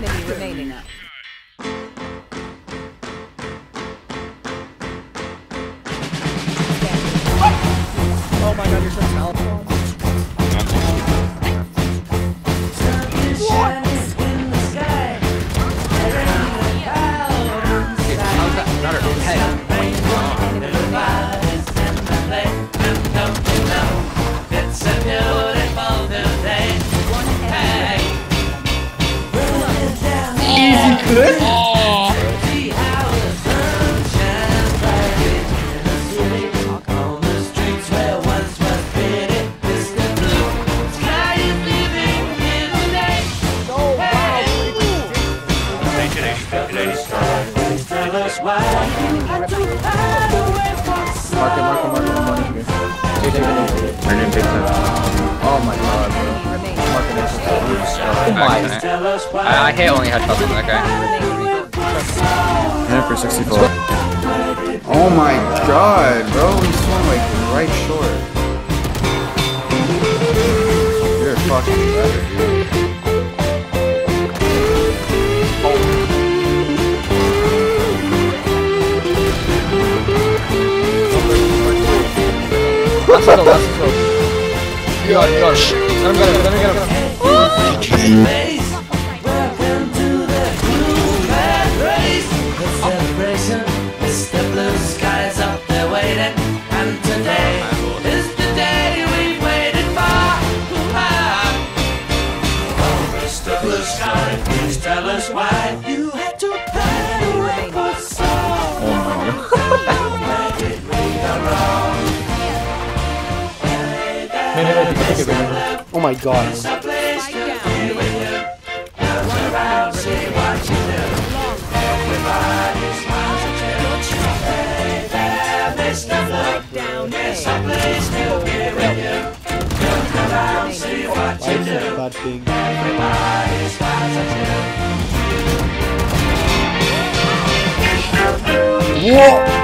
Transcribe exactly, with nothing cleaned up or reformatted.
enemy remaining. Oh my god, you're so talented. Easy clip. Oh. Mark it, mark it, mark it, mark it. Her name big time. Oh my god, bro. Mark it. Oh my. I, I hate only headshots on that guy. Hit for sixty-four. Oh my god, bro. He's swung like right short. You're fucking better, dude. Last kill, last kill. You got it, you got it. Let him get it, let him get it. Welcome to the blue man race. The celebration is the blue skies up there waiting. And today is the day we've waited for. Oh, Mister Blue Sky, please tell us why you had to pay away for so long. Where did we go wrong? Oh my god. Bad thing. Whoa!